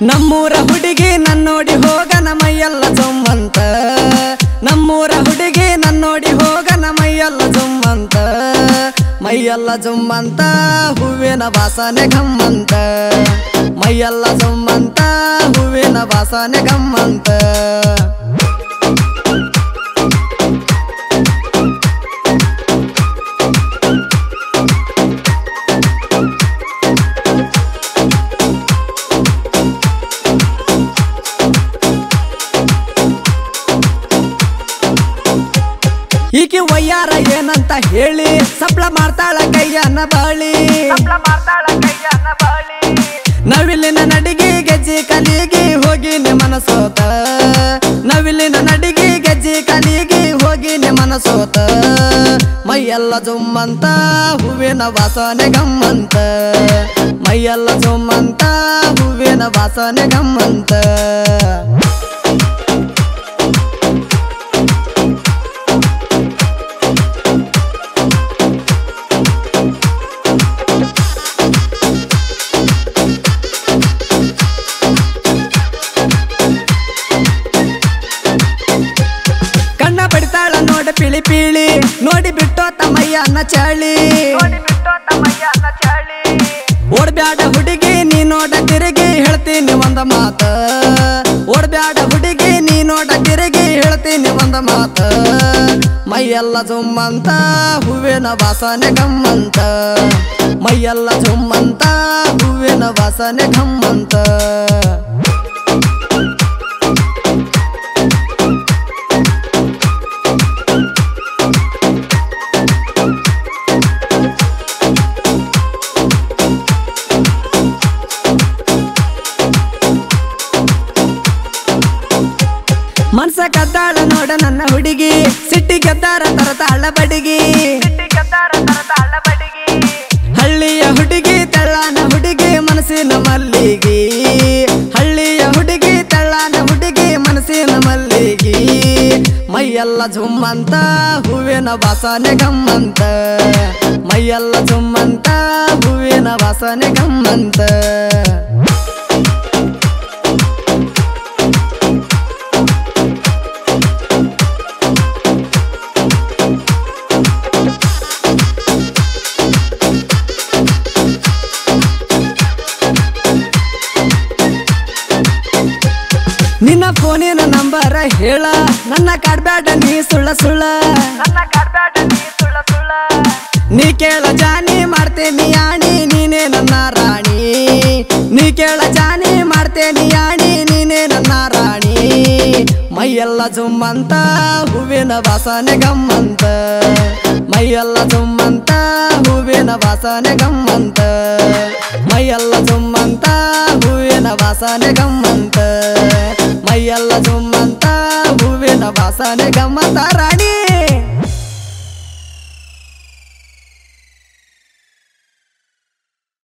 ನಮ್ಮೂರ ಹುಡುಗಿ ನನ್ನೋಡಿ ಹೋಗನ ಮೈಯೆಲ್ಲ ಜುಮ್ಮಂತ ನಮ್ಮೂರ ಹುಡುಗಿ ನನ್ನೋಡಿ ಹೋಗನ ಮೈಯೆಲ್ಲ ಜುಮ್ಮಂತ ಮೈಯೆಲ್ಲ ಜುಮ್ಮಂತ ಹೂವಿನ ವಾಸನೆ ಗಮ್ಮಂತ ಮೈಯೆಲ್ಲ ಜುಮ್ಮಂತ ಹೂವಿನ ವಾಸನೆ ಗಮ್ಮಂತ ಈಕಿ ವಯ್ಯಾರ ಏನಂತ ಹೇಳಿ ಸಪ್ಲ ಮಾಡ್ತಾಳ ಕೈಯನ್ನ ಬಾಳಿ ನವಿಲಿನ ನಡಿಗೆ ಗೆಜ್ಜಿ ಕಲಿಗೆ ಹೋಗಿನೆ ಮನಸೋತ ನವಿಲಿನ ನಡಿಗೆ ಗೆಜ್ಜಿ ಕಲಿಗೆ ಹೋಗಿನೆ ಮನಸೋತ ಮೈಯೆಲ್ಲ ಜುಮ್ಮಂತ ಹೂವಿನ ವಾಸನೆ ಗಮ್ಮಂತ ಮೈಯೆಲ್ಲ ಜುಮ್ಮಂತ ಹೂವಿನ ವಾಸನೆ ಗಮ್ಮಂತ ಪಿಳಿ ಪಿಳಿ ನೋಡಿ ಬಿಟ್ಟೋ ತಮ್ಮಯ್ಯನ ಚಾಳಿ ಓಡ್ಬ್ಯಾಡ ಹುಡುಗಿ ನೀ ನೋಡ ತಿರುಗಿ ಹೇಳ್ತೀನಿ ಒಂದ ಮಾತ ಓಡ್ಬ್ಯಾಡ ಹುಡುಗಿ ನೀ ನೋಡ ತಿರುಗಿ ಹೇಳ್ತೀನಿ ಒಂದ ಮಾತ ಮೈಯೆಲ್ಲ ಜುಮ್ಮಂತ ಹೂವಿನ ವಾಸನೆ ಗಮ್ಮಂತ ಮೈಯೆಲ್ಲ ಜುಮ್ಮಂತ ಹೂವಿನ ವಾಸನೆ ಗಮ್ಮಂತ ಮನ್ಸ ಕದ್ದಾಳ ನೋಡ ನನ್ನ ಹುಡುಗಿ ಸಿಟ್ಟಿ ಗೆದ್ದಾರ ತರತಾಳ ಬಡಿಗಿ ಹಳ್ಳಿಯ ಹುಡುಗಿ ತೆಳ್ಳಾನ ಹುಡುಗಿ ಮನಸ್ಸಿನ ಮಲ್ಲಿಗಿ ಹಳ್ಳಿಯ ಹುಡುಗಿ ತೆಳ್ಳಾನ ಹುಡುಗಿ ಮನಸ್ಸಿನ ಮಲ್ಲಿಗಿ ಮೈಯೆಲ್ಲ ಜುಮ್ಮಂತ ಹೂವಿನ ವಾಸನೆ ಗಮ್ಮಂತ ಮೈಯೆಲ್ಲ ಜುಮ್ಮಂತ ಹೂವಿನ ವಾಸನೆ ಗಮ್ಮಂತ ನಿನ್ನ ಫೋನಿನ ನಂಬರ ಹೇಳ ನನ್ನ ಕಾಡ್ಬ್ಯಾಡ ನೀ ಸುಳ್ಳ ಸುಳ್ಳ ನೀ ಕೇಳ ಜಾನಿ ಮಾಡ್ತೇನಿ ಆಣಿ ನೀನೇ ನನ್ನ ರಾಣಿ ನೀ ಕೇಳ ಜಾನಿ ಮಾಡ್ತೇನಿ ಆಣಿ ನೀನೇ ನನ್ನ ರಾಣಿ ಮೈಯೆಲ್ಲ ಜುಮ್ಮಂತ ಹೂವಿನ ವಾಸನೆ ಗಮ್ಮಂತ ಮೈಯೆಲ್ಲ ಜುಮ್ಮಂತ ಹೂವಿನ ವಾಸನೆ ಗಮ್ಮಂತ ಮೈಯೆಲ್ಲ ಜುಮ್ಮಂತ ಹೂವಿನ ವಾಸನೆ ಗಮ್ಮಂತ ಮೈಯೆಲ್ಲ ಜುಮ್ಮಂತ ಹೂವಿನ ವಾಸನೆ ಗಮ್ಮಂತ ರಾಣಿ